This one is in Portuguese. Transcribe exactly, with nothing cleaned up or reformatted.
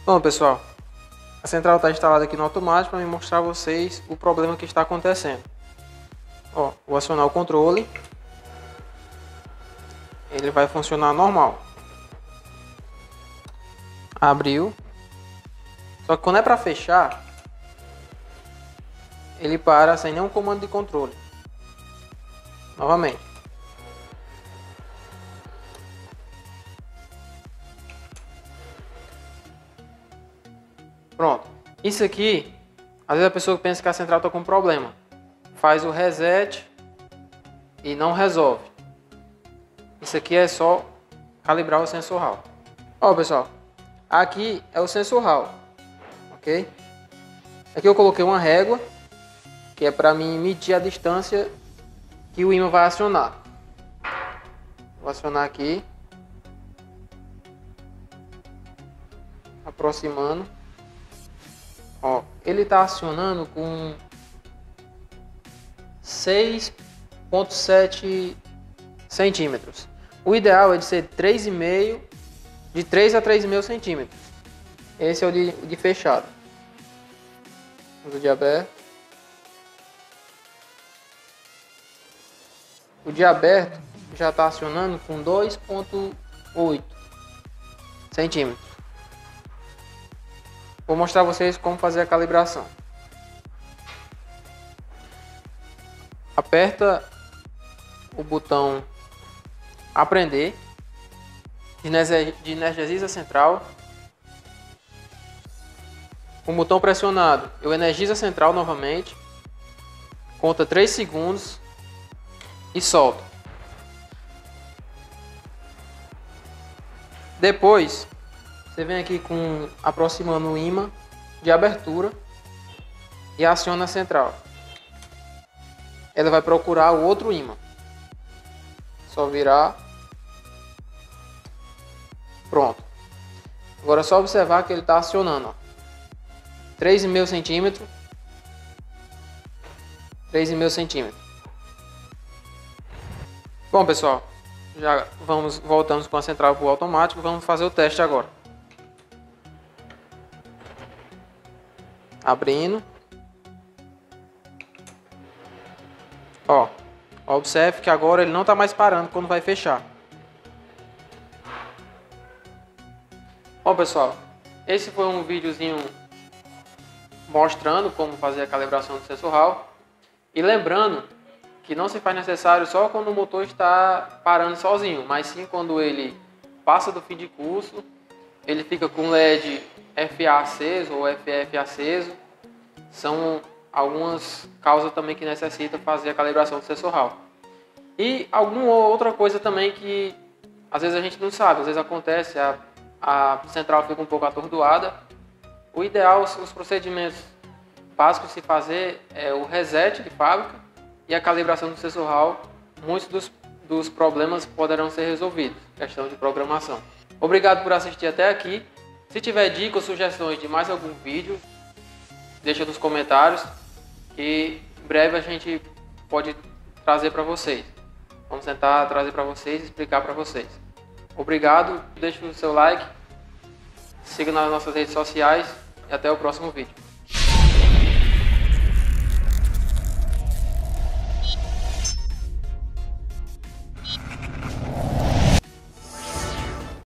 Bom, pessoal, a central está instalada aqui no automático para me mostrar a vocês o problema que está acontecendo. Ó, vou acionar o controle. Ele vai funcionar normal. Abriu. Só que quando é para fechar, ele para sem nenhum comando de controle. Novamente. Pronto. Isso aqui, às vezes a pessoa pensa que a central está com problema. Faz o reset e não resolve. Isso aqui é só calibrar o sensor Hall. Ó, pessoal, aqui é o sensor Hall, ok? Aqui eu coloquei uma régua, que é para mim medir a distância que o ímã vai acionar. Vou acionar aqui, aproximando. Ó, ele está acionando com seis vírgula sete centímetros. O ideal é de ser três vírgula cinco, de três a três vírgula cinco centímetros. Esse é o de, de fechado. O de aberto. O de aberto já está acionando com dois vírgula oito centímetros. Vou mostrar a vocês como fazer a calibração. Aperta o botão aprender, de energiza a central. Com o botão pressionado, eu energizo a central novamente, conta três segundos e solto. Depois, você vem aqui com aproximando o ímã de abertura e aciona a central. Ela vai procurar o outro ímã. Só virar. Pronto. Agora é só observar que ele está acionando. Ó. três vírgula cinco centímetros. três vírgula cinco centímetros. Bom, pessoal, já vamos voltamos com a central para o automático. Vamos fazer o teste agora. Abrindo. Ó, observe que agora ele não está mais parando quando vai fechar. Bom, pessoal, esse foi um videozinho mostrando como fazer a calibração do sensor Hall. E lembrando que não se faz necessário só quando o motor está parando sozinho, mas sim quando ele passa do fim de curso, ele fica com L E D F A aceso ou F F aceso. São algumas causas também que necessita fazer a calibração do sensor Hall. E alguma outra coisa também que às vezes a gente não sabe, às vezes acontece, a, a central fica um pouco atordoada. O ideal, os procedimentos básicos de se fazer é o reset de fábrica e a calibração do sensor Hall. Muitos dos, dos problemas poderão ser resolvidos, questão de programação. Obrigado por assistir até aqui. Se tiver dicas ou sugestões de mais algum vídeo, deixa nos comentários que em breve a gente pode trazer para vocês. Vamos tentar trazer para vocês e explicar para vocês. Obrigado, deixe o seu like, siga nas nossas redes sociais e até o próximo vídeo.